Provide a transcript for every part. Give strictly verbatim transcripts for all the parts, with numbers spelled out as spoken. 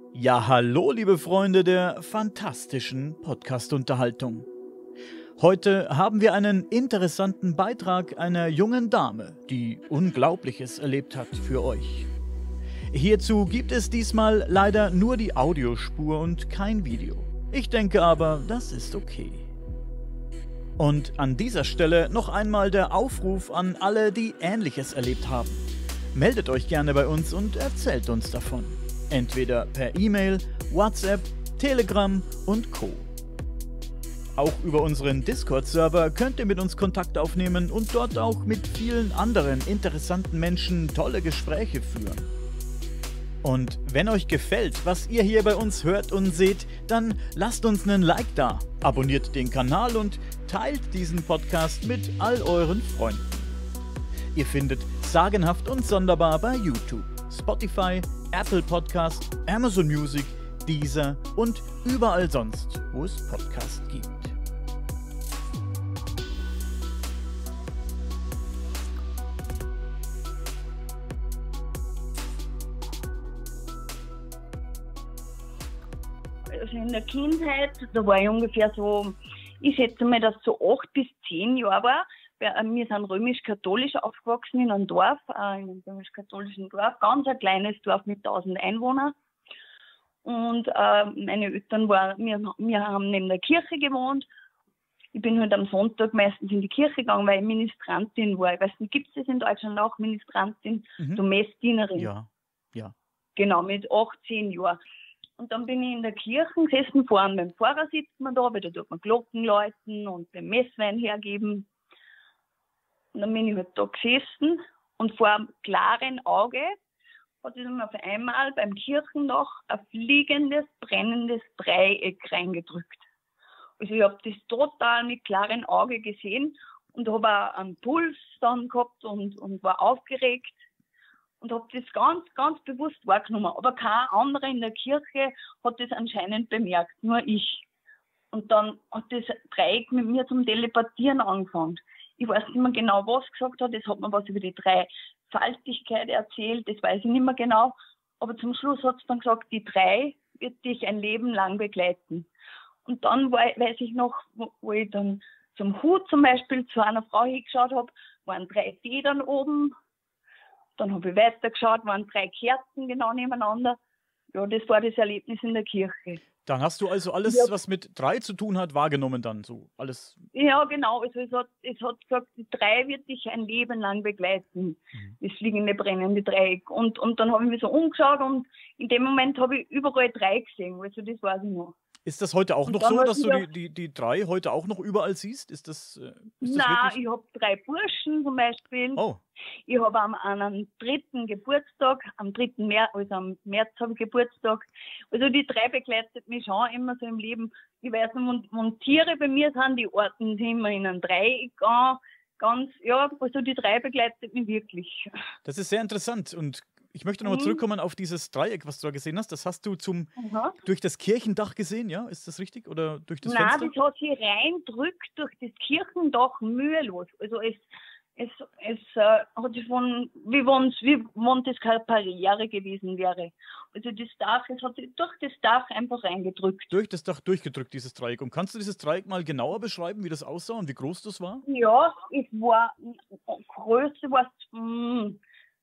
Ja, hallo, liebe Freunde der fantastischen Podcast-Unterhaltung. Heute haben wir einen interessanten Beitrag einer jungen Dame, die Unglaubliches erlebt hat, für euch. Hierzu gibt es diesmal leider nur die Audiospur und kein Video. Ich denke aber, das ist okay. Und an dieser Stelle noch einmal der Aufruf an alle, die Ähnliches erlebt haben. Meldet euch gerne bei uns und erzählt uns davon. Entweder per E-Mail, WhatsApp, Telegram und Co. Auch über unseren Discord-Server könnt ihr mit uns Kontakt aufnehmen und dort auch mit vielen anderen interessanten Menschen tolle Gespräche führen. Und wenn euch gefällt, was ihr hier bei uns hört und seht, dann lasst uns einen Like da, abonniert den Kanal und teilt diesen Podcast mit all euren Freunden. Ihr findet Sagenhaft und Sonderbar bei YouTube, Spotify, Apple Podcast, Amazon Music, Deezer und überall sonst, wo es Podcasts gibt. Also in der Kindheit, da war ich ungefähr so, ich schätze mal, dass so acht bis zehn Jahre war. Wir sind römisch-katholisch aufgewachsen in einem Dorf, in einem römisch-katholischen Dorf, ganz ein kleines Dorf mit tausend Einwohnern. Und äh, meine Eltern waren, wir, wir haben neben der Kirche gewohnt. Ich bin halt am Sonntag meistens in die Kirche gegangen, weil ich Ministrantin war. Ich weiß nicht, gibt es das in Deutschland auch, Ministrantin, Mhm. so Messdienerin? Ja, ja. Genau, mit achtzehn Jahren. Und dann bin ich in der Kirche gesessen, vorne beim Pfarrer sitzt man da, weil da tut man Glocken läuten und den Messwein hergeben. Und dann bin ich halt da gesessen und vor einem klaren Auge hat es mir auf einmal beim Kirchendach ein fliegendes, brennendes Dreieck reingedrückt. Also ich habe das total mit klarem Auge gesehen und habe auch einen Puls dann gehabt und, und war aufgeregt und habe das ganz, ganz bewusst wahrgenommen. Aber kein anderer in der Kirche hat das anscheinend bemerkt, nur ich. Und dann hat das Dreieck mit mir zum Telepathieren angefangen. Ich weiß nicht mehr genau, was gesagt hat. Es hat mir was über die Dreifaltigkeit erzählt, das weiß ich nicht mehr genau. Aber zum Schluss hat es dann gesagt, die drei wird dich ein Leben lang begleiten. Und dann war, weiß ich noch, wo, wo ich dann zum Hut zum Beispiel zu einer Frau hingeschaut habe, waren drei Federn oben. Dann habe ich weitergeschaut, waren drei Kerzen genau nebeneinander. Ja, das war das Erlebnis in der Kirche. Dann hast du also alles, Ja. was mit drei zu tun hat, wahrgenommen dann so. Alles. Ja, genau. Also es hat, es hat gesagt, die drei wird dich ein Leben lang begleiten. Mhm. Das fliegende, brennende Dreieck. Und, und dann habe ich mich so umgeschaut und in dem Moment habe ich überall drei gesehen. Also das weiß ich noch. Ist das heute auch Und noch dann so, hat dass du wieder- die, die, die drei heute auch noch überall siehst? Ist das, äh, ist das Nein, wirklich? ich habe drei Burschen zum Beispiel. Oh, Ich habe am, an einem dritten Geburtstag, am dritten März, also am März habe ich Geburtstag. Also die drei begleitet mich schon immer so im Leben. Ich weiß nicht, wenn, wenn Tiere bei mir sind, die orten sie immer in einem Dreieck an. Ganz, ja, also die drei begleitet mich wirklich. das ist sehr interessant. Und ich möchte nochmal Mhm. zurückkommen auf dieses Dreieck, was du da gesehen hast. Das hast du zum Aha. durch das Kirchendach gesehen, ja? Ist das richtig? Oder durch das Nein, Fenster? das hat sie reindrückt durch das Kirchendach mühelos. Also es, es, es äh, hat sich von, wie wenn wie wenn das keine Barriere gewesen wäre. Also das Dach, es hat sich durch das Dach einfach reingedrückt. Durch das Dach durchgedrückt, dieses Dreieck. Und kannst du dieses Dreieck mal genauer beschreiben, wie das aussah und wie groß das war? Ja, es war, Größe war mh,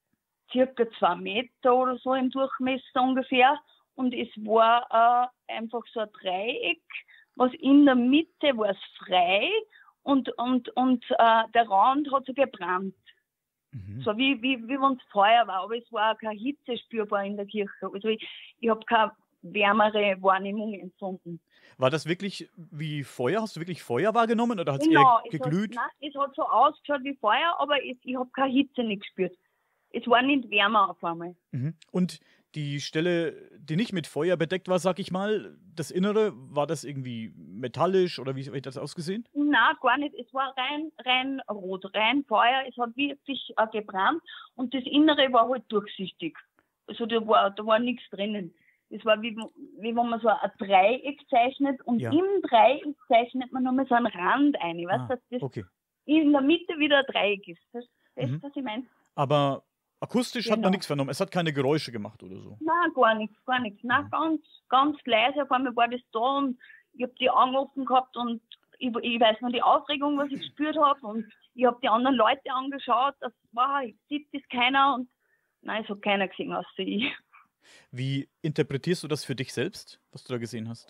circa zwei Meter oder so im Durchmesser ungefähr. Und es war äh, einfach so ein Dreieck, was in der Mitte war es frei und, und, und äh, der Rand hat so gebrannt. Mhm. So wie, wie, wie wenn es Feuer war, aber es war auch keine Hitze spürbar in der Kirche. Also ich, ich habe keine wärmere Wahrnehmung empfunden. War das wirklich wie Feuer? Hast du wirklich Feuer wahrgenommen oder hat es Genau, eher es hat, geglüht? nein, es hat so ausgeschaut wie Feuer, aber es, ich habe keine Hitze nicht gespürt. Es war nicht wärmer auf einmal. Mhm. Und die Stelle, die nicht mit Feuer bedeckt war, sag ich mal, das Innere, war das irgendwie metallisch oder wie wie hat das ausgesehen? Nein, gar nicht. Es war rein, rein rot, rein Feuer. Es hat wirklich äh, gebrannt und das Innere war halt durchsichtig. Also da war, da war nichts drinnen. Es war wie, wie wenn man so ein Dreieck zeichnet und Ja. im Dreieck zeichnet man nochmal so einen Rand ein. Weißt Ah, du, dass das okay. in der Mitte wieder ein Dreieck ist. Das, das Mhm. was ich meine. Aber Akustisch hat man Genau. nichts vernommen. Es hat keine Geräusche gemacht oder so. Nein, gar nichts, gar nichts. Nein, Mhm. ganz, ganz leise. Auf einmal war das da und ich habe die Augen offen gehabt und ich, ich weiß noch die Aufregung, was ich gespürt habe. Und ich habe die anderen Leute angeschaut. Das war, wow, sieht das keiner. Und nein, es hat keiner gesehen, außer ich. Wie interpretierst du das für dich selbst, was du da gesehen hast?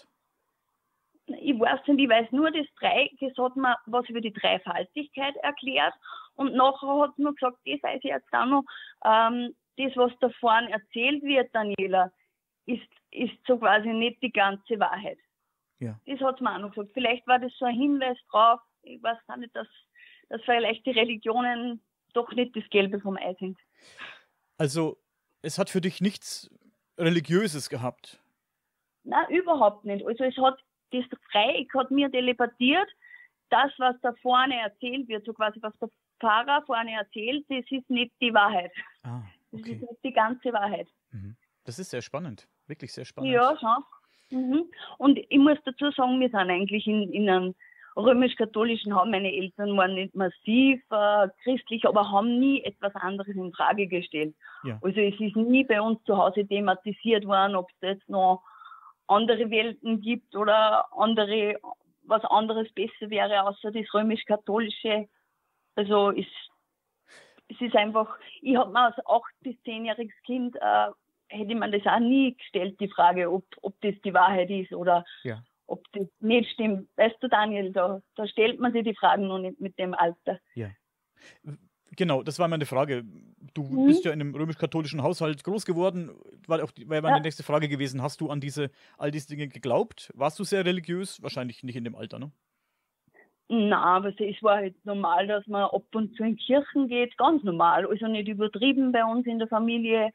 Ich weiß nicht, ich weiß nur, das Dreieck, das hat mir was über die Dreifaltigkeit erklärt. Und nachher hat mir gesagt, das weiß ich jetzt auch noch, ähm, das, was da vorne erzählt wird, Daniela, ist, ist so quasi nicht die ganze Wahrheit. Ja. Das hat mir auch noch gesagt. Vielleicht war das so ein Hinweis drauf, ich weiß gar nicht, dass, dass vielleicht die Religionen doch nicht das Gelbe vom Ei sind. Also, es hat für dich nichts Religiöses gehabt. Nein, überhaupt nicht. Also es hat, das Dreieck hat mir telepathiert, das, was da vorne erzählt wird, so quasi was der Pfarrer vorne erzählt, das ist nicht die Wahrheit. Ah, Das okay. ist nicht die ganze Wahrheit. Mhm. Das ist sehr spannend. Wirklich sehr spannend. Ja, schon. Mhm. Und ich muss dazu sagen, wir sind eigentlich in, in einem römisch-katholischen Haus. Meine Eltern waren nicht massiv äh, christlich, aber haben nie etwas anderes in Frage gestellt. Ja. Also es ist nie bei uns zu Hause thematisiert worden, ob es jetzt noch andere Welten gibt oder andere, was anderes besser wäre, außer das römisch-katholische. Also es, es ist einfach, ich habe mir als acht- bis zehnjähriges Kind, äh, hätte man das auch nie gestellt, die Frage, ob, ob das die Wahrheit ist oder Ja. ob das nicht stimmt. Weißt du, Daniel, da, da stellt man sich die Fragen noch nicht mit dem Alter. Ja. Genau, das war meine Frage. Du Mhm. bist ja in einem römisch-katholischen Haushalt groß geworden. War auch die, wäre meine Ja. nächste Frage gewesen. Hast du an diese, all diese Dinge geglaubt? Warst du sehr religiös? Wahrscheinlich nicht in dem Alter, ne? Na, aber es war halt normal, dass man ab und zu in Kirchen geht, ganz normal. Also nicht übertrieben bei uns in der Familie,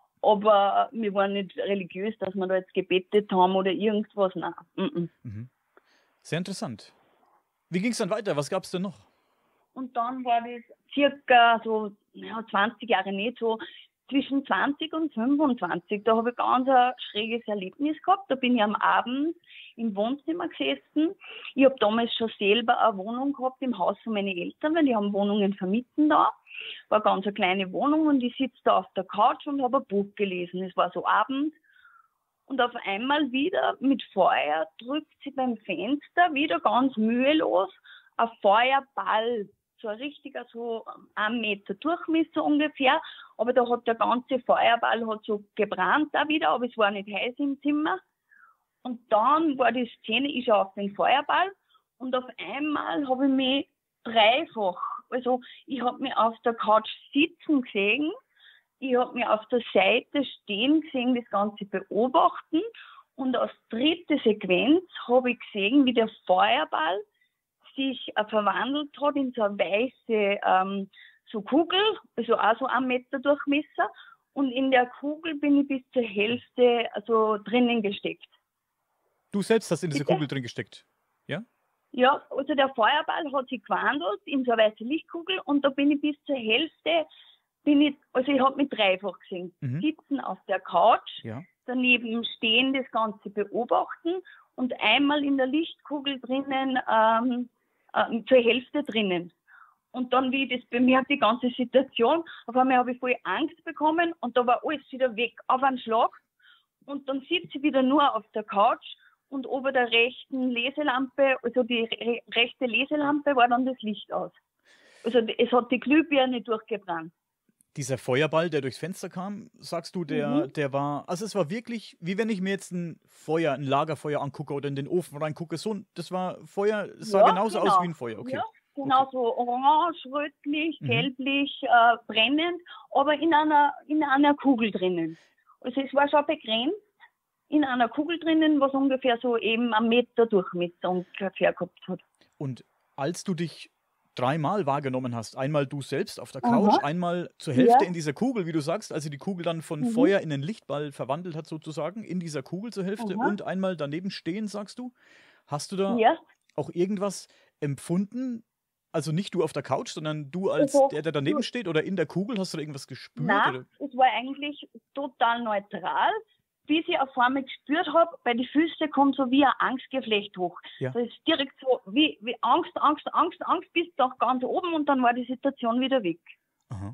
aber wir waren nicht religiös, dass wir da jetzt gebetet haben oder irgendwas. Nein. Mhm. Mhm. Sehr interessant. Wie ging es dann weiter? Was gab es denn noch? Und dann war das circa so, ja, zwanzig Jahre nicht, so zwischen zwanzig und fünfundzwanzig. Da habe ich ganz ein schräges Erlebnis gehabt. Da bin ich am Abend im Wohnzimmer gesessen. Ich habe damals schon selber eine Wohnung gehabt im Haus von meinen Eltern, weil die haben Wohnungen vermieten da. War ganz eine kleine Wohnung und ich sitze da auf der Couch und habe ein Buch gelesen. Es war so Abend. Und auf einmal wieder mit Feuer drückt sie beim Fenster wieder ganz mühelos ein Feuerball. So ein richtiger, so ein Meter Durchmesser ungefähr. Aber da hat der ganze Feuerball hat so gebrannt da wieder, aber es war nicht heiß im Zimmer. Und dann war die Szene, ich schaue auf den Feuerball und auf einmal habe ich mich dreifach, also ich habe mich auf der Couch sitzen gesehen, ich habe mich auf der Seite stehen gesehen, das Ganze beobachten und als dritte Sequenz habe ich gesehen, wie der Feuerball sich äh, verwandelt hat in so eine weiße ähm, so Kugel, also auch so ein Meter Durchmesser und in der Kugel bin ich bis zur Hälfte also drinnen gesteckt. Du selbst hast in diese Bitte? Kugel drin gesteckt. Ja? Ja, also der Feuerball hat sich gewandelt in so eine weiße Lichtkugel und da bin ich bis zur Hälfte, bin ich, also ich habe mich dreifach gesehen. Mhm. Sitzen auf der Couch, Ja. daneben stehen, das Ganze beobachten und einmal in der Lichtkugel drinnen, ähm, äh, zur Hälfte drinnen. Und dann, wie ich das bemerkt, die ganze Situation, auf einmal habe ich voll Angst bekommen und da war alles wieder weg auf einen Schlag. Und dann sitze ich wieder nur auf der Couch und ober der rechten Leselampe, also die re rechte Leselampe, war dann das Licht aus. Also es hat die Glühbirne durchgebrannt. Dieser Feuerball, der durchs Fenster kam, sagst du, der, Mhm. der war, also es war wirklich, wie wenn ich mir jetzt ein Feuer, ein Lagerfeuer angucke oder in den Ofen reingucke, so, ein- das war Feuer, es sah Ja, genauso aus genau. wie ein Feuer, okay. Ja, genau so orange, rötlich, Mhm. gelblich, äh, brennend, aber in einer, in einer Kugel drinnen. Also es war schon begrenzt in einer Kugel drinnen, was ungefähr so eben einen Meter Durchmesser ungefähr gehabt hat. Und als du dich dreimal wahrgenommen hast, einmal du selbst auf der Couch, Aha. einmal zur Hälfte Ja. in dieser Kugel, wie du sagst, also die Kugel dann von Mhm. Feuer in einen Lichtball verwandelt hat sozusagen, in dieser Kugel zur Hälfte Aha. und einmal daneben stehen, sagst du. Hast du da Ja, auch irgendwas empfunden? Also nicht du auf der Couch, sondern du als also, der, der daneben steht oder in der Kugel, hast du da irgendwas gespürt? nein, Oder? es war eigentlich total neutral, bis ich auf einmal gespürt habe, bei den Füßen kommt so wie ein Angstgeflecht hoch. Ja. Das ist direkt so wie, wie Angst, Angst, Angst, Angst bis doch ganz oben und dann war die Situation wieder weg. Aha.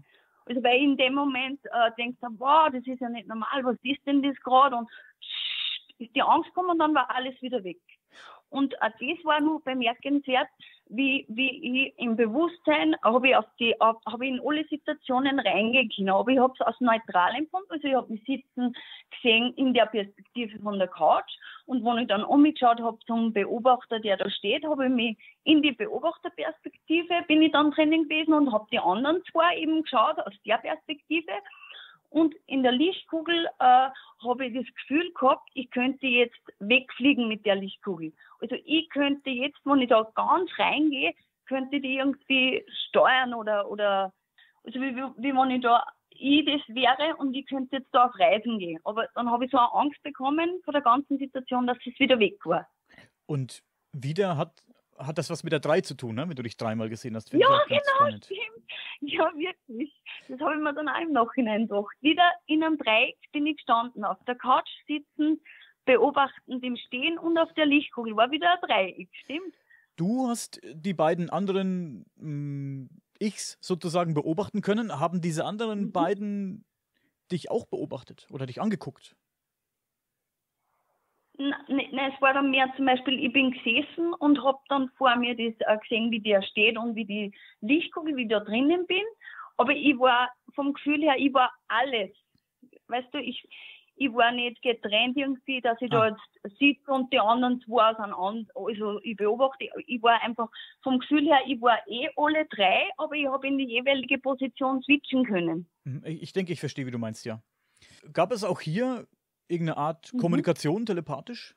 Also weil in dem Moment äh, denkst du, wow, das ist ja nicht normal, was ist denn das gerade? Und ist die Angst gekommen und dann war alles wieder weg. Und äh, das war nur bemerkenswert, wie, wie ich im Bewusstsein habe ich auf die, auf, habe ich in alle Situationen reingehen können. Aber ich habe es als neutral empfunden. Also ich habe mich sitzen gesehen in der Perspektive von der Couch. Und wenn ich dann umgeschaut habe zum Beobachter, der da steht, habe ich mich in die Beobachterperspektive, bin ich dann drinnen gewesen und habe die anderen zwei eben geschaut aus der Perspektive. Und in der Lichtkugel äh, habe ich das Gefühl gehabt, ich könnte jetzt wegfliegen mit der Lichtkugel. Also ich könnte jetzt, wenn ich da ganz reingehe, könnte die irgendwie steuern oder, oder also wie, wie, wie wenn ich da ich das wäre und ich könnte jetzt da auf Reisen gehen. Aber dann habe ich so eine Angst bekommen vor der ganzen Situation, dass es wieder weg war. Und wieder hat, hat das was mit der drei zu tun, ne? Wenn du dich dreimal gesehen hast. Finde Ja, ich auch ganz genau, spannend. stimmt. Ja, wirklich. Das habe ich mir dann auch im Nachhinein gedacht. Wieder in einem Dreieck bin ich gestanden, auf der Couch sitzen, beobachtend im Stehen und auf der Lichtkugel. War wieder ein Dreieck, stimmt? Du hast die beiden anderen mh, Ichs sozusagen beobachten können. Haben diese anderen Mhm. beiden dich auch beobachtet oder dich angeguckt? Nein, ne, es war dann mehr zum Beispiel, ich bin gesessen und habe dann vor mir das äh, gesehen, wie der steht und wie die Lichtkugel, wie ich da drinnen bin. Aber ich war vom Gefühl her, ich war alles. Weißt du, ich, ich war nicht getrennt irgendwie, dass ich Ah. da jetzt sitze und die anderen zwei sind an. Also ich beobachte, ich war einfach vom Gefühl her, ich war eh alle drei, aber ich habe in die jeweilige Position switchen können. Hm, Ich ich denke, ich verstehe, wie du meinst, ja. Gab es auch hier irgendeine Art Mhm. Kommunikation telepathisch?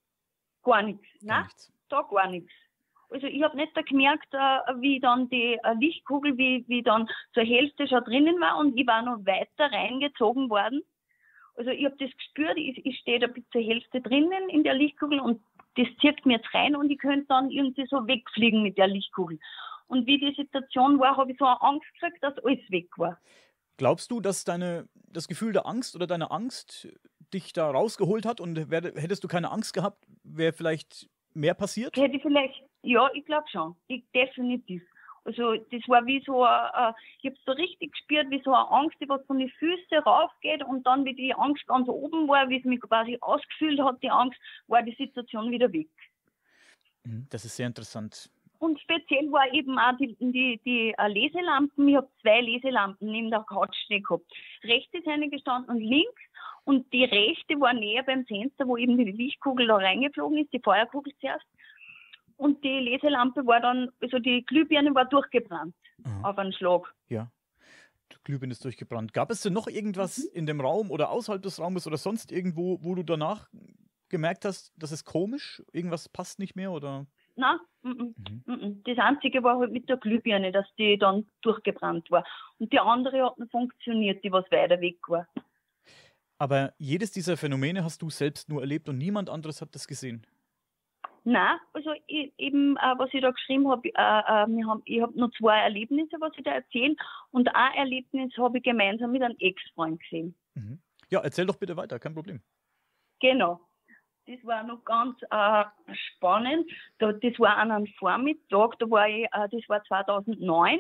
Gar nichts. Gar Nein, nichts. da gar nichts. Also ich habe nicht da gemerkt, äh, wie dann die äh, Lichtkugel, wie, wie dann zur Hälfte schon drinnen war und ich war noch weiter reingezogen worden. Also ich habe das gespürt, ich, ich stehe da bis zur Hälfte drinnen in der Lichtkugel und das zieht mir jetzt rein und ich könnte dann irgendwie so wegfliegen mit der Lichtkugel. Und wie die Situation war, habe ich so eine Angst gekriegt, dass alles weg war. Glaubst du, dass deine, das Gefühl der Angst oder deine Angst dich da rausgeholt hat und wär, hättest du keine Angst gehabt, wäre vielleicht mehr passiert? Hätte ich vielleicht, ja, ich glaube schon, ich, definitiv. Also das war wie so, äh, ich habe es so richtig gespürt, wie so eine Angst, die was von den Füßen raufgeht und dann, wie die Angst ganz oben war, wie es mich quasi ausgefühlt hat, die Angst, war die Situation wieder weg. Mhm, das ist sehr interessant. Und speziell war eben auch die, die, die äh, Leselampen. Ich habe zwei Leselampen neben der Couch stehen gehabt. Rechts ist eine gestanden und links. Und die rechte war näher beim Fenster, wo eben die Lichtkugel da reingeflogen ist, die Feuerkugel zuerst. Und die Leselampe war dann, also die Glühbirne war durchgebrannt Mhm. auf einen Schlag. Ja, die Glühbirne ist durchgebrannt. Gab es denn noch irgendwas in dem Raum oder außerhalb des Raumes oder sonst irgendwo, wo du danach gemerkt hast, das ist komisch? Irgendwas passt nicht mehr oder? Nein, mm, mm, Mhm. mm, mm. Das Einzige war halt mit der Glühbirne, dass die dann durchgebrannt war. Und die andere hat noch funktioniert, die was weiter weg war. Aber jedes dieser Phänomene hast du selbst nur erlebt und niemand anderes hat das gesehen. Nein, also ich, eben, äh, was ich da geschrieben habe, äh, äh, wir haben, ich habe nur zwei Erlebnisse, was ich da erzähle. Und ein Erlebnis habe ich gemeinsam mit einem Ex-Freund gesehen. Mhm. Ja, erzähl doch bitte weiter, kein Problem. Genau. Das war noch ganz äh, spannend. Da, das war an einem Vormittag, da war ich, äh, das war zweitausendneun.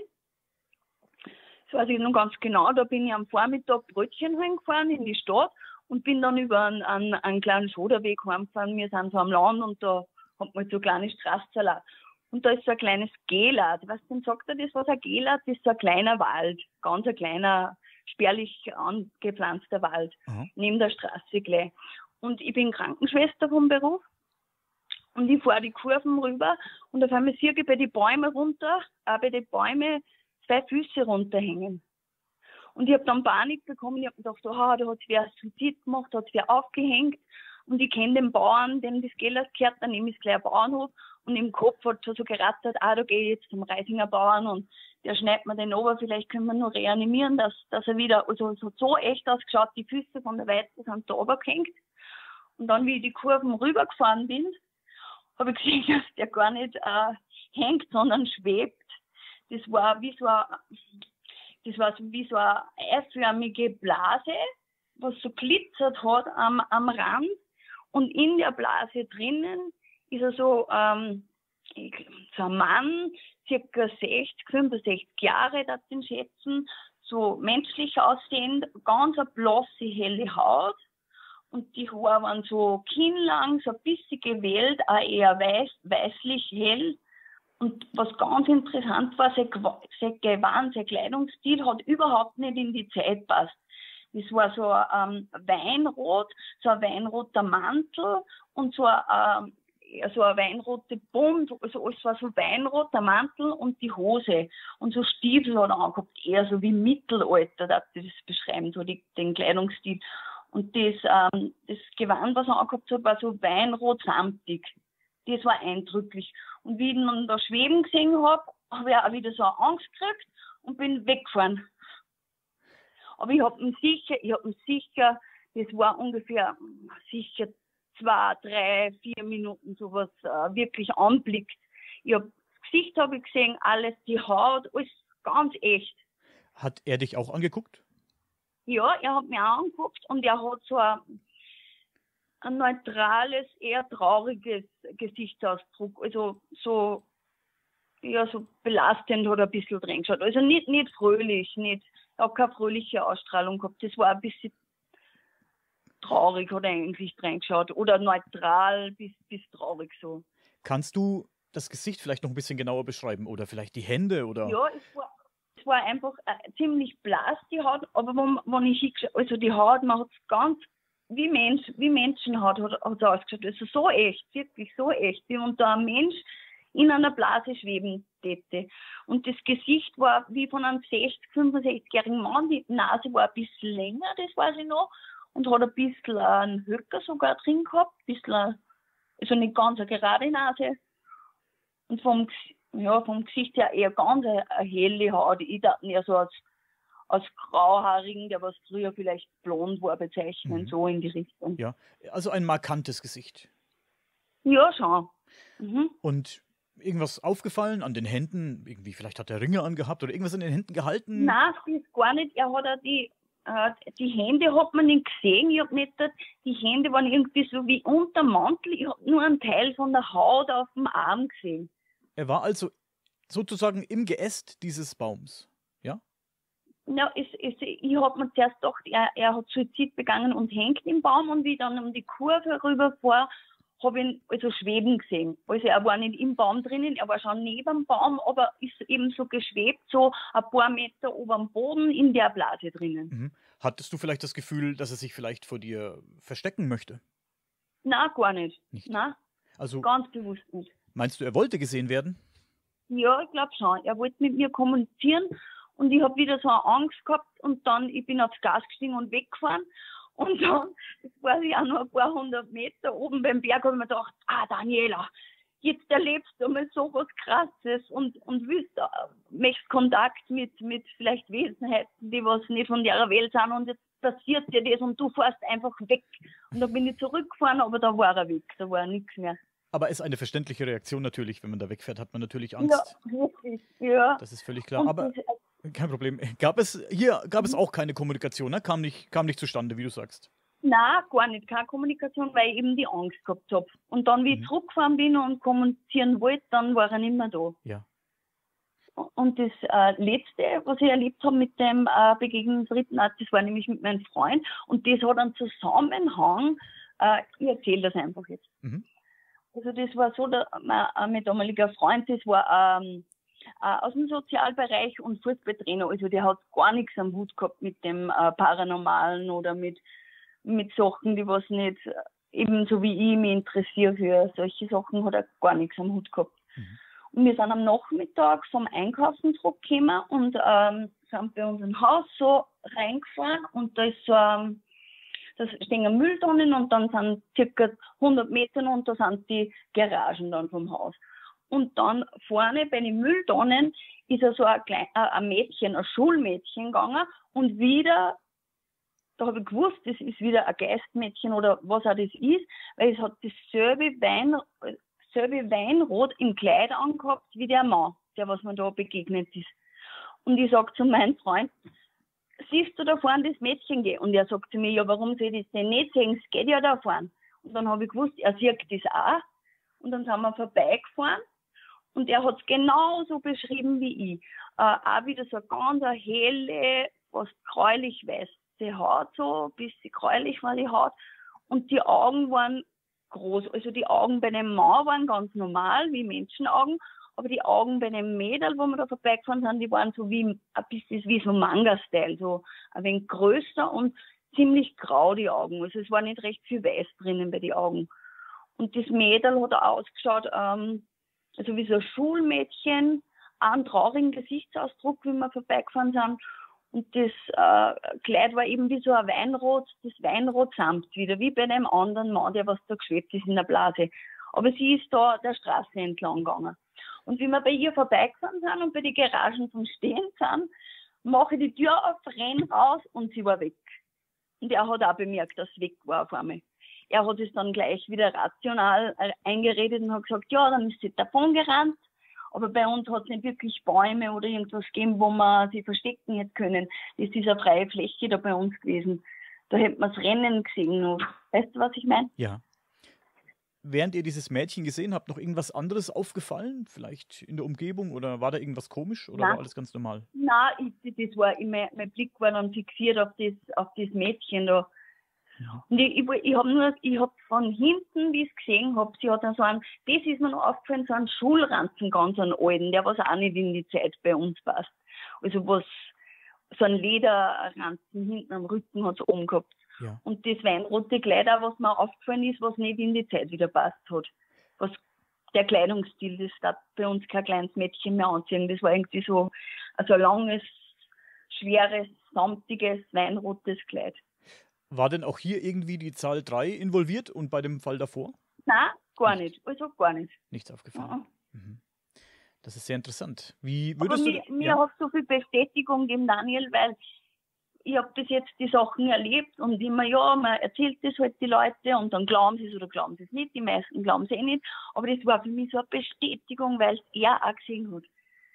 Das weiß ich noch ganz genau. Da bin ich am Vormittag Brötchen heimgefahren in die Stadt und bin dann über einen, einen, einen kleinen Schoderweg heimgefahren. Wir sind so am Land und da hat man so kleine Straßensalat. Und da ist so ein kleines Gelat. Was denn sagt er das, was ein Gelat ist? So ein kleiner Wald, ganz ein kleiner, spärlich angepflanzter Wald, Aha. neben der Straße gleich. Und ich bin Krankenschwester vom Beruf und ich fahre die Kurven rüber und auf einmal sehe ich bei den Bäumen runter, auch bei den Bäumen zwei Füße runterhängen. Und ich habe dann Panik bekommen, ich habe gedacht, oh, da hat wer Suizid gemacht, da hat wer aufgehängt. Und ich kenne den Bauern, dem das Geld gehört, daneben ist gleich ein Bauernhof. Und im Kopf hat schon so gerattert, ah, da gehe ich jetzt zum Reisinger Bauern und der schneidet mir den ober, vielleicht können wir noch reanimieren, dass, dass er wieder, also es hat so echt ausgeschaut, die Füße von der Weite sind da runtergehängt. Und dann, wie ich die Kurven rübergefahren bin, habe ich gesehen, dass der gar nicht äh, hängt, sondern schwebt. Das war wie so eine, das war so wie so eine eiförmige Blase, was so glitzert hat am, am Rand. Und in der Blase drinnen ist er so, ähm, so ein Mann, circa sechzig, fünfundsechzig Jahre, das den schätzen, so menschlich aussehend, ganz eine blasse, helle Haut. Und die Haare waren so kinnlang, so ein bisschen gewellt, auch eher weiß, weißlich hell. Und was ganz interessant war, sein Gewand, sein Kleidungsstil hat überhaupt nicht in die Zeit passt. Das war so ein ähm, Weinrot, so ein weinroter Mantel und so ein, äh, so ein weinrote Bund, also alles war so Weinrot, der Mantel und die Hose. Und so Stiefel hat er angehabt, eher so wie Mittelalter, darf ich das beschreiben, so die, den Kleidungsstil. Und das, ähm, das Gewand, was er angehabt hat, war so weinrot-samtig. Das war eindrücklich. Und wie ich ihn dann da schweben gesehen habe, habe ich auch wieder so eine Angst gekriegt und bin weggefahren. Aber ich habe ihn sicher, ich habe ihn sicher, das war ungefähr sicher zwei, drei, vier Minuten sowas äh, wirklich anblickt. Ich hab, das Gesicht habe ich gesehen, alles, die Haut, alles ganz echt. Hat er dich auch angeguckt? Ja, er hat mich auch angeguckt und er hat so ein, ein neutrales, eher trauriges Gesichtsausdruck. Also so, ja, so belastend hat er ein bisschen drin geschaut. Also nicht, nicht fröhlich, nicht, er hat keine fröhliche Ausstrahlung gehabt. Das war ein bisschen traurig, hat er eigentlich drin geschaut. Oder neutral bis, bis traurig so. Kannst du das Gesicht vielleicht noch ein bisschen genauer beschreiben? Oder vielleicht die Hände? Oder? Ja, es war, es war einfach äh, ziemlich blass, die Haut. Aber wenn, wenn ich hingeschaut, also die Haut, man hat es ganz wie Mensch, wie Menschenhaut hat, hat es ausgeschaut. Also so echt, wirklich so echt, wie wenn da ein Mensch in einer Blase schweben täte. Und das Gesicht war wie von einem sechzig-, fünfundsechzigjährigen Mann. Die Nase war ein bisschen länger, das weiß ich noch. Und hat ein bisschen einen Höcker sogar drin gehabt. Ein bisschen, also nicht ganz eine gerade Nase. Und vom, ja, vom Gesicht her eher ganz eine, eine helle Haut. Ich dachte eher so als, als Grauhaarigen, der was früher vielleicht blond war, bezeichnen, mhm. so in die Richtung. Ja, also ein markantes Gesicht. Ja, schon. Mhm. Und irgendwas aufgefallen an den Händen? Irgendwie, vielleicht hat er Ringe angehabt oder irgendwas in den Händen gehalten? Nein, das ist gar nicht. Er hat auch die, äh, die Hände hat man nicht gesehen. Ich hab nicht, die Hände waren irgendwie so wie unter dem Mantel. Ich habe nur einen Teil von der Haut auf dem Arm gesehen. Er war also sozusagen im Geäst dieses Baums, ja? Ja, es, es, ich habe mir zuerst gedacht, er, er hat Suizid begangen und hängt im Baum. Und wie ich dann um die Kurve rüberfahre, habe ich ihn also schweben gesehen. Also er war nicht im Baum drinnen, er war schon neben dem Baum, aber ist eben so geschwebt, so ein paar Meter ober dem Boden in der Blase drinnen. Mhm. Hattest du vielleicht das Gefühl, dass er sich vielleicht vor dir verstecken möchte? Nein, gar nicht. Nicht? Nein, also, ganz bewusst nicht. Meinst du, er wollte gesehen werden? Ja, ich glaube schon. Er wollte mit mir kommunizieren und ich habe wieder so eine Angst gehabt und dann, ich bin aufs Gas gestiegen und weggefahren. Und dann, das war ja auch noch ein paar hundert Meter oben beim Berg, habe ich mir gedacht, ah Daniela, jetzt erlebst du mal so was Krasses und, und willst, äh, möchtest Kontakt mit, mit vielleicht Wesenheiten, die was nicht von der Welt sind und jetzt passiert dir das und du fährst einfach weg. Und dann bin ich zurückgefahren, aber da war er weg, da war nichts mehr. Aber ist eine verständliche Reaktion natürlich, wenn man da wegfährt, hat man natürlich Angst. Ja, wirklich, ja. Das ist völlig klar, und aber... Das, Kein Problem. Gab es hier gab es auch keine Kommunikation, ne? Kam nicht, kam nicht zustande, wie du sagst. Nein, gar nicht. Keine Kommunikation, weil ich eben die Angst gehabt habe. Und dann, wie mhm. ich zurückgefahren bin und kommunizieren wollte, dann war er nicht mehr da. Ja. Und das äh, Letzte, was ich erlebt habe mit dem äh, Begegnen des dritten Arzt, das war nämlich mit meinem Freund. Und das hat einen Zusammenhang, äh, ich erzähle das einfach jetzt. Mhm. Also das war so, der, mein, mein damaliger Freund, das war... Ähm, Uh, aus dem Sozialbereich und Fußballtrainer, also der hat gar nichts am Hut gehabt mit dem uh, Paranormalen oder mit, mit Sachen, die was nicht, ebenso wie ich mich interessiere für solche Sachen, hat er gar nichts am Hut gehabt. Mhm. Und wir sind am Nachmittag vom Einkaufen zurückgekommen und ähm, sind bei unserem Haus so reingefahren und da ist so ähm, da stehen Mülltonnen und dann sind circa hundert Meter und da sind die Garagen dann vom Haus. Und dann vorne bei den Mülltonnen ist er so ein, Klein, ein Mädchen, ein Schulmädchen gegangen und wieder, da habe ich gewusst, das ist wieder ein Geistmädchen oder was auch das ist, weil es hat dasselbe, Wein, dasselbe Weinrot im Kleid angehabt wie der Mann, der was mir da begegnet ist. Und ich sage zu meinem Freund, siehst du da vorne das Mädchen gehen? Und er sagt zu mir, ja, warum soll ich das denn nicht sehen? Es geht ja da vorne. Und dann habe ich gewusst, er sieht das auch. Und dann sind wir vorbeigefahren. Und er hat es genauso beschrieben wie ich. Äh, auch wieder so eine ganz helle, fast gräulich weiße Haut, so ein bisschen gräulich war die Haut. Und die Augen waren groß. Also die Augen bei dem Mann waren ganz normal, wie Menschenaugen. Aber die Augen bei dem Mädel, wo wir da vorbeigefahren sind, die waren so wie ein bisschen wie so Manga-Style, so ein wenig größer und ziemlich grau, die Augen. Also es war nicht recht viel weiß drinnen bei den Augen. Und das Mädel hat auch ausgeschaut, ähm, also wie so ein Schulmädchen, auch einen traurigen Gesichtsausdruck, wie wir vorbeigefahren sind. Und das äh, Kleid war eben wie so ein Weinrot, das Weinrot-Samt wieder, wie bei dem anderen Mann, der was da geschwebt ist in der Blase. Aber sie ist da der Straße entlang gegangen. Und wie wir bei ihr vorbeigefahren sind und bei den Garagen zum Stehen sind, mache ich die Tür auf, renn raus und sie war weg. Und er hat auch bemerkt, dass sie weg war auf einmal. Er hat es dann gleich wieder rational eingeredet und hat gesagt, ja, dann ist sie davon gerannt. Aber bei uns hat es nicht wirklich Bäume oder irgendwas gegeben, wo man sie verstecken hätte können. Das ist eine freie Fläche da bei uns gewesen. Da hätte man das Rennen gesehen. Weißt du, was ich meine? Ja. Während ihr dieses Mädchen gesehen habt, noch irgendwas anderes aufgefallen? Vielleicht in der Umgebung oder war da irgendwas komisch oder Nein. war alles ganz normal? Nein, ich, das war, ich, mein, mein Blick war dann fixiert auf das, auf das Mädchen da. Ja. Und ich, ich, ich habe nur, ich habe von hinten, wie ich es gesehen habe, sie hat dann so einen, das ist mir noch aufgefallen, so einen Schulranzen, ganz einen alten, der was auch nicht in die Zeit bei uns passt. Also was, so einen Lederranzen hinten am Rücken hat es oben gehabt. Ja. Und das weinrote Kleid auch, was mir aufgefallen ist, was nicht in die Zeit wieder passt hat. Was, der Kleidungsstil, das darf bei uns kein kleines Mädchen mehr anziehen. Das war irgendwie so, also ein langes, schweres, samtiges, weinrotes Kleid. War denn auch hier irgendwie die Zahl drei involviert und bei dem Fall davor? Nein, gar Nicht. nicht. Also gar nicht. Nichts aufgefallen. Mhm. Mhm. Das ist sehr interessant. Wie Aber würdest mir, du... mir ja? hat so viel Bestätigung gegeben, Daniel, weil ich habe bis jetzt die Sachen erlebt und immer, ja, man erzählt das halt die Leute und dann glauben sie es oder glauben sie es nicht. Die meisten glauben es eh nicht. Aber das war für mich so eine Bestätigung, weil es er auch gesehen hat.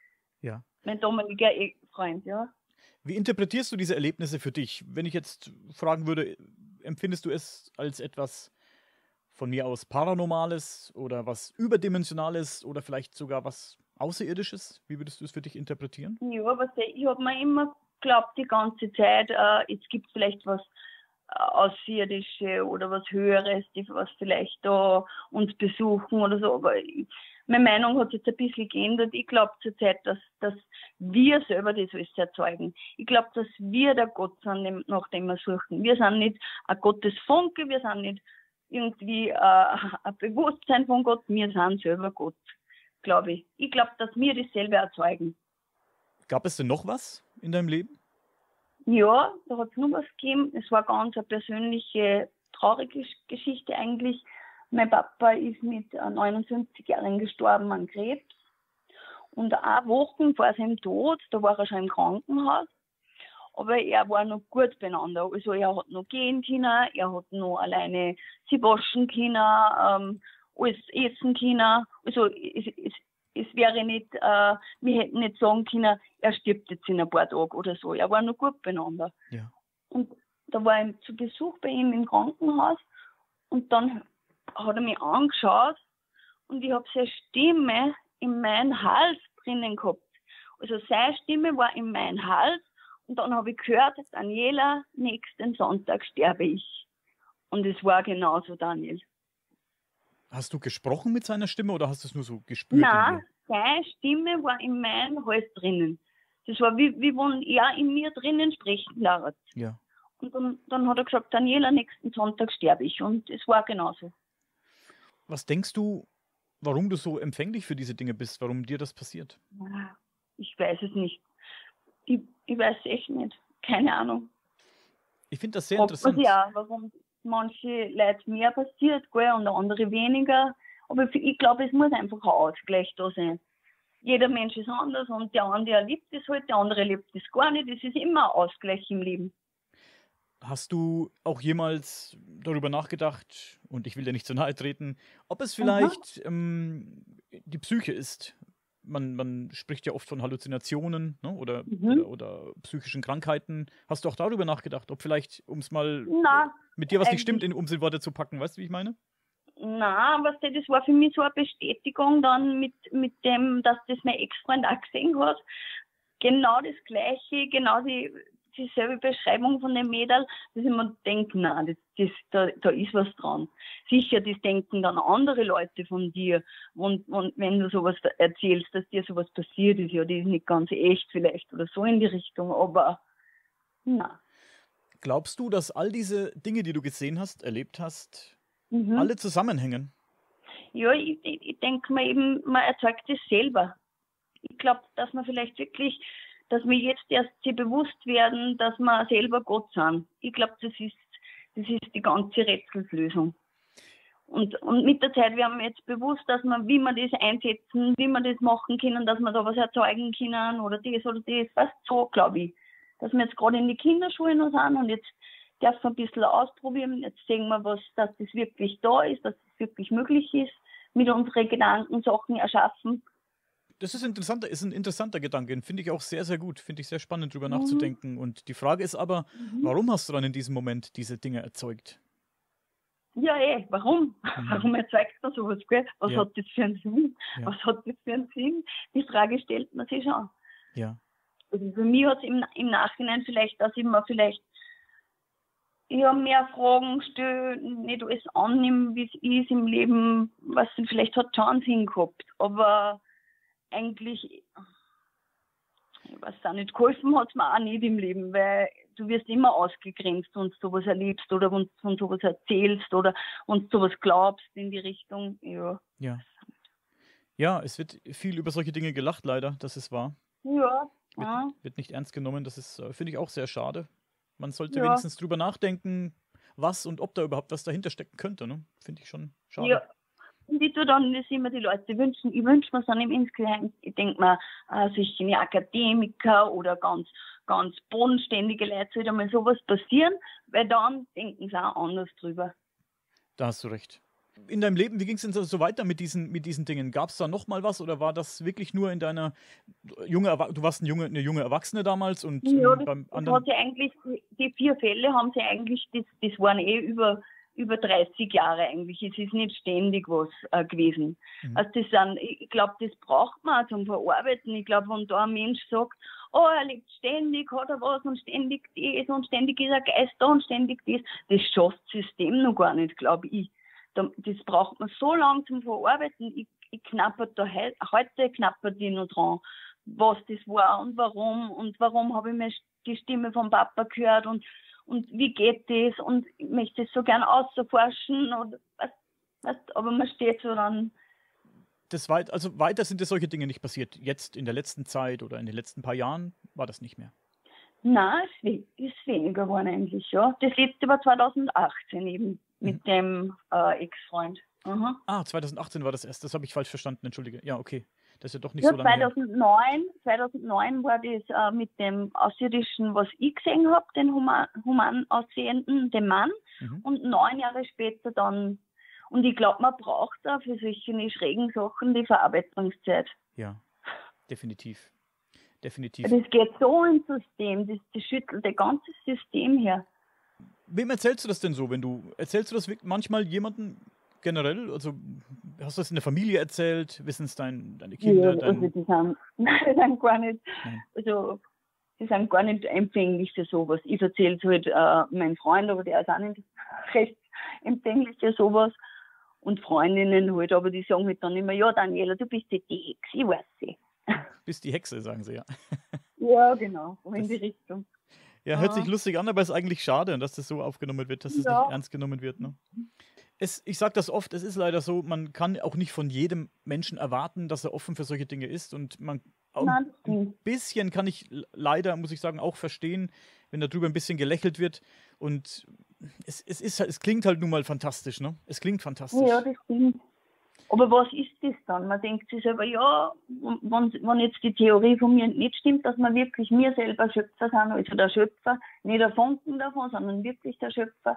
Ja. Mein damaliger Freund, ja. Wie interpretierst du diese Erlebnisse für dich? Wenn ich jetzt fragen würde, empfindest du es als etwas von mir aus Paranormales oder was Überdimensionales oder vielleicht sogar was Außerirdisches? Wie würdest du es für dich interpretieren? Ja, was ich habe mir immer geglaubt die ganze Zeit, äh, jetzt gibt es vielleicht was äh, Außerirdische oder was Höheres, die was vielleicht da uns besuchen oder so, aber ich, meine Meinung hat sich jetzt ein bisschen geändert. Ich glaube zurzeit, dass, dass wir selber das alles erzeugen. Ich glaube, dass wir der Gott sind, nach dem wir suchen. Wir sind nicht ein Gottesfunke, wir sind nicht irgendwie äh, ein Bewusstsein von Gott, wir sind selber Gott, glaube ich. Ich glaube, dass wir das selber erzeugen. Gab es denn noch was in deinem Leben? Ja, da hat es noch was gegeben. Es war ganz eine persönliche, traurige Geschichte eigentlich. Mein Papa ist mit neunundfünfzig Jahren gestorben an Krebs. Und auch Wochen vor seinem Tod, da war er schon im Krankenhaus. Aber er war noch gut beieinander. Also er hat noch gehen können, er hat noch alleine sich waschen können, ähm, alles essen können. Also es, es, es wäre nicht, äh, wir hätten nicht sagen können, er stirbt jetzt in ein paar Tagen oder so. Er war noch gut beieinander. Ja. Und da war ich zu Besuch bei ihm im Krankenhaus und dann hat er mich angeschaut und ich habe seine Stimme in meinen Hals drinnen gehabt. Also seine Stimme war in meinem Hals und dann habe ich gehört, Daniela, nächsten Sonntag sterbe ich. Und es war genauso, Daniel. Hast du gesprochen mit seiner Stimme oder hast du es nur so gespürt? Nein, seine Stimme war in meinem Hals drinnen. Das war wie, wie wenn er in mir drinnen sprechen darf. Ja. Und dann, dann hat er gesagt, Daniela, nächsten Sonntag sterbe ich. Und es war genauso. Was denkst du, warum du so empfänglich für diese Dinge bist, warum dir das passiert? Ich weiß es nicht. Ich, ich weiß es echt nicht. Keine Ahnung. Ich finde das sehr Fragt man interessant. sich auch, warum manche Leute mehr passiert, gell, und andere weniger. Aber ich glaube, es muss einfach ein Ausgleich da sein. Jeder Mensch ist anders und der andere erlebt es halt, der andere erlebt es gar nicht. Es ist immer ein Ausgleich im Leben. Hast du auch jemals darüber nachgedacht, und ich will dir nicht zu nahe treten, ob es vielleicht ähm, die Psyche ist? Man, man spricht ja oft von Halluzinationen, ne? oder, Mhm. oder, oder psychischen Krankheiten. Hast du auch darüber nachgedacht, ob vielleicht, um es mal Na, mit dir was nicht eigentlich- stimmt, in, um es in Worte zu packen, weißt du, wie ich meine? Nein, was das war für mich so eine Bestätigung dann mit, mit dem, dass das mein Ex-Freund auch gesehen hat. Genau das Gleiche, genau die, dieselbe Beschreibung von dem Mädel, dass ich mir denke, nein, das, das, da, da ist was dran. Sicher, das denken dann andere Leute von dir. Und, und wenn du sowas erzählst, dass dir sowas passiert ist, ja, das ist nicht ganz echt vielleicht oder so in die Richtung, aber nein. Glaubst du, dass all diese Dinge, die du gesehen hast, erlebt hast, Mhm. alle zusammenhängen? Ja, ich, ich, ich denke mir eben, man erzeugt es selber. Ich glaube, dass man vielleicht wirklich, dass wir jetzt erst sich bewusst werden, dass wir selber Gott sind. Ich glaube, das ist, das ist die ganze Rätselslösung. Und, und mit der Zeit werden wir jetzt bewusst, dass wir, wie wir das einsetzen, wie wir das machen können, dass wir da was erzeugen können oder das oder das. Fast so, glaube ich. Dass wir jetzt gerade in die Kinderschulen noch sind und jetzt dürfen wir ein bisschen ausprobieren. Jetzt sehen wir, was, dass das wirklich da ist, dass das wirklich möglich ist, mit unseren Gedanken Sachen erschaffen. Das ist, interessanter, ist ein interessanter Gedanke, finde ich auch sehr, sehr gut. Finde ich sehr spannend, drüber Mhm. nachzudenken. Und die Frage ist aber, Mhm. warum hast du dann in diesem Moment diese Dinge erzeugt? Ja, eh, warum? Mhm. Warum erzeugt man sowas, gell? Was Ja. hat das für einen Sinn? Ja. Was hat das für einen Sinn? Die Frage stellt man sich schon. Ja. Also für mich hat es im, im Nachhinein vielleicht, dass ich mir vielleicht ja, mehr Fragen stelle, nicht alles annehme, wie es ist im Leben, was vielleicht hat schon einen Sinn gehabt. Aber eigentlich, ich weiß auch nicht, geholfen hat es mir auch nicht im Leben, weil du wirst immer ausgegrenzt, wenn du sowas erlebst oder wenn du sowas erzählst oder wenn du sowas glaubst in die Richtung. Ja. Ja. Ja, es wird viel über solche Dinge gelacht, leider, das ist wahr. Ja. Wird, Ja. wird nicht ernst genommen, das ist, äh, finde ich auch sehr schade. Man sollte Ja. wenigstens drüber nachdenken, was und ob da überhaupt was dahinter stecken könnte, ne? Finde ich schon schade. Ja. Und ich tue dann das immer die Leute wünschen. Ich wünsche mir dann im Insgesamt, ich denke mir, äh, solche Akademiker oder ganz, ganz bodenständige Leute sollte einmal sowas passieren, weil dann denken sie auch anders drüber. Da hast du recht. In deinem Leben, wie ging es denn so so weiter mit diesen, mit diesen Dingen? Gab es da noch mal was oder war das wirklich nur in deiner junge, Erwa- du warst eine junge, eine junge Erwachsene damals und Ja, ähm, das, beim das anderen? hat sie eigentlich, die vier Fälle haben sie eigentlich, das, das waren eh über, über dreißig Jahre eigentlich. Es ist nicht ständig was äh, gewesen. Mhm. Also das sind, ich glaube, das braucht man auch zum Verarbeiten. Ich glaube, wenn da ein Mensch sagt, oh, er lebt ständig, hat er was und ständig das und ständig ist ein Geist da und ständig das, das schafft das System noch gar nicht, glaube ich. Da- Das braucht man so lange zum Verarbeiten. Ich, ich knappert da heu, heute knappert ich noch dran, was das war und warum und warum habe ich mir die Stimme vom Papa gehört und, und wie geht das und ich möchte es so gern ausforschen und was, was, aber man steht so dann. Das weit, also weiter sind dir solche Dinge nicht passiert. Jetzt in der letzten Zeit oder in den letzten paar Jahren war das nicht mehr. Nein, es we- ist weniger geworden eigentlich, ja. Das letzte war zweitausendachtzehn eben mit Mhm. dem äh, Ex-Freund. Aha. Ah, zweitausendachtzehn war das erst. Das habe ich falsch verstanden, entschuldige. Ja, okay. Das ist ja doch nicht Ja, so lange her. zweitausendneun, zweitausendneun war das äh, mit dem Außerirdischen, was ich gesehen habe, den human, human aussehenden, den Mann. Mhm. Und neun Jahre später dann. Und ich glaube, man braucht da für solche schrägen Sachen die Verarbeitungszeit. Ja, definitiv. Definitiv. Das geht so ins System, das, das schüttelt das ganze System her. Wem erzählst du das denn so, wenn du, erzählst du das wirk- manchmal jemandem generell? Also hast du das in der Familie erzählt? Wissen es dein, deine Kinder? Ja, Dein, also die sind, die sind gar nicht, Nein. also die sind gar nicht empfänglich für sowas. Ich erzähle es halt äh, meinem Freund, aber der ist auch nicht recht empfänglich für sowas. Und Freundinnen halt, aber die sagen halt dann immer, ja Daniela, du bist die Hexe, ich weiß sie. bist die Hexe, sagen sie ja. Ja, genau, so in Das- die Richtung. Ja, hört Ah. sich lustig an, aber ist eigentlich schade, dass das so aufgenommen wird, dass es Ja. nicht ernst genommen wird. Ne? Es, ich sage das oft, es ist leider so, man kann auch nicht von jedem Menschen erwarten, dass er offen für solche Dinge ist. Und man auch Nein, das ein stimmt. bisschen kann ich l- leider, muss ich sagen, auch verstehen, wenn darüber ein bisschen gelächelt wird. Und es, es, ist, halt- es klingt halt nun mal fantastisch, ne? Es klingt fantastisch. Ja, das stimmt. Aber was ist das dann? Man denkt sich selber, ja, wenn, wenn jetzt die Theorie von mir nicht stimmt, dass wir wirklich wir selber Schöpfer sind, also der Schöpfer, nicht der Funken davon, sondern wirklich der Schöpfer.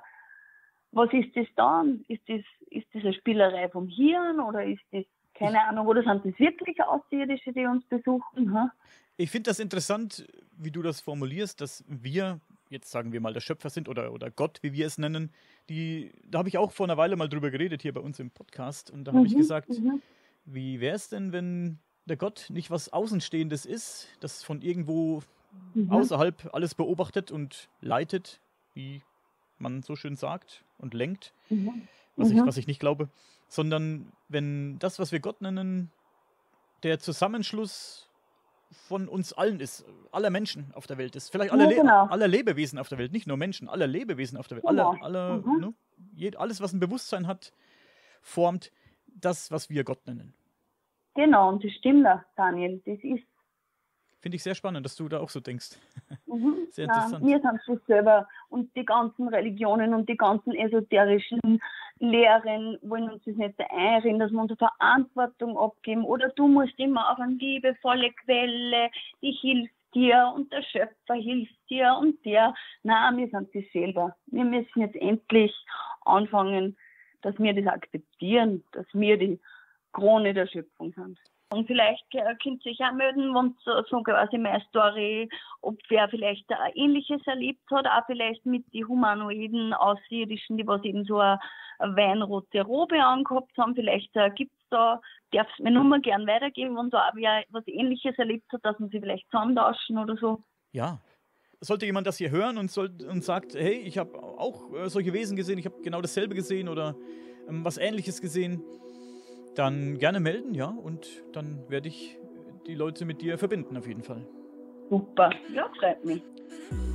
Was ist das dann? Ist das, ist das eine Spielerei vom Hirn oder ist das, keine Ahnung, oder sind das wirklich Außerirdische, die uns besuchen? Hm? Ich finde das interessant, wie du das formulierst, dass wir, jetzt sagen wir mal, der Schöpfer sind oder, oder Gott, wie wir es nennen. Die, da habe ich auch vor einer Weile mal drüber geredet hier bei uns im Podcast und da habe ich Mhm, gesagt, mhm. wie wäre es denn, wenn der Gott nicht was Außenstehendes ist, das von irgendwo Mhm. außerhalb alles beobachtet und leitet, wie man so schön sagt, und lenkt, Mhm. was ich, Mhm. was ich nicht glaube, sondern wenn das, was wir Gott nennen, der Zusammenschluss von uns allen ist, aller Menschen auf der Welt ist, vielleicht aller, Ja, Le genau. aller Lebewesen auf der Welt, nicht nur Menschen, aller Lebewesen auf der Welt, Genau. alle, alle, Mhm. ne, jed, alles, was ein Bewusstsein hat, formt das, was wir Gott nennen. Genau, und das stimmt auch, Daniel. Das ist, Finde ich sehr spannend, dass du da auch so denkst. mhm. Sehr Nein, interessant. wir sind das selber und die ganzen Religionen und die ganzen esoterischen Lehren wollen uns das nicht einreden, dass wir unsere Verantwortung abgeben oder du musst immer auf eine liebevolle Quelle, die hilft dir und der Schöpfer hilft dir und der. Nein, wir sind das selber. Wir müssen jetzt endlich anfangen, dass wir das akzeptieren, dass wir die Krone der Schöpfung sind. Und vielleicht äh, könnt ihr euch auch melden, wenn so, so quasi meine Story, ob wer vielleicht ein Ähnliches erlebt hat, auch vielleicht mit den humanoiden Außerirdischen, die was eben so eine, eine weinrote Robe angehabt haben. Vielleicht äh, gibt es da, darf es mir Nummer gern weitergeben, wenn da auch wer was Ähnliches erlebt hat, dass man sie vielleicht zusammentauschen oder so. Ja. Sollte jemand das hier hören und, soll, und sagt, hey, ich habe auch äh, solche Wesen gesehen, ich habe genau dasselbe gesehen oder ähm, was Ähnliches gesehen, dann gerne melden, ja, und dann werde ich die Leute mit dir verbinden, auf jeden Fall. Super, ja, freut mich.